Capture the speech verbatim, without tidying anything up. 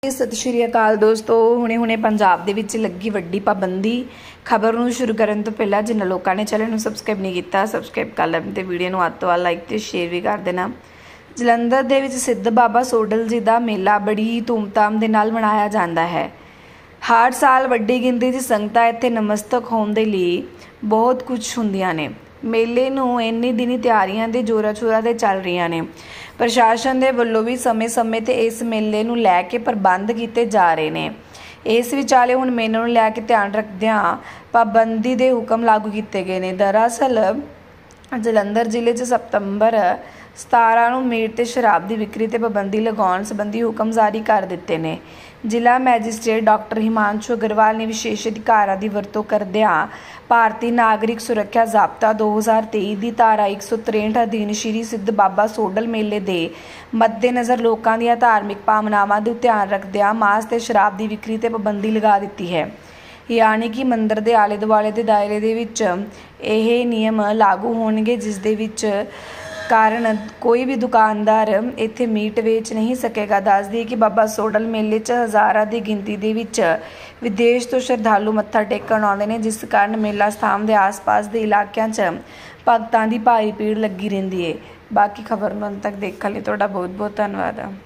सत श्री अकाल दोस्तों, हुणे हुणे पंजाब दे विच लगी वड्डी पाबंदी। खबर नूं शुरू करन तो पहला जिन्हां लोकां ने चैनल नूं सबसक्राइब नहीं कीता सबसक्राइब कर लैण ते वीडियो नूं वध तों वध लाइक ते शेयर भी कर देना। जलंधर दे विच सिद्ध बाबा सोडल जी दा मेला बड़ी धूमधाम दे नाल मनाया जांदा है। हर साल वड्डी गिनती च संगतां इत्थे नमस्तक होण दे लई बहुत कुछ हुंदियां ने। मेले नूं इन्नी दिनी तैयारियां दे जोरा शोरा ते चल रहीआं ने। प्रशासन दे वल्लों भी समय समय ते इस मेले नूं लै के प्रबंध कीते जा रहे ने। इस विचाले हुण मेले नूं लै के ध्यान रखदिआं पाबंदी दे हुकम लागू कीते गए ने। दरअसल जलंधर जिले च सितंबर सतारह नूं मीट ते शराब की विक्री ते पाबंदी लगाउण संबंधी हुकम जारी कर दिते ने। जिला मैजिस्ट्रेट डॉक्टर हिमांशु अग्रवाल ने विशेष अधिकारां की वरतों करदिआं भारतीय नागरिक सुरक्षा जाब्ता दो हज़ार तेई की धारा एक सौ तिरसठ अधीन श्री सिद्ध बाबा सोडल मेले के मद्देनज़र लोगों दी धार्मिक भावनावां दा ध्यान रखदिआं मांस ते शराब की विक्री ते पाबंदी लगा दी है। यानी कि मंदिर के आले दुआले के दायरे दे विच यह नियम लागू होणगे, जिस दे विच कारण कोई भी दुकानदार इत्थे मीट वेच नहीं सकेगा। दस दी कि बाबा सोडल मेले च हज़ारां की गिनती दे विच विदेश तो श्रद्धालु मत्था टेकण आउंदे ने, जिस कारण मेला स्थान के आस पास के इलाकों च भगतां की भारी भीड़ लगी रहिंदी है। बाकी खबर नूं अंत तक देखण लई तुहाडा बहुत बहुत धन्नवाद।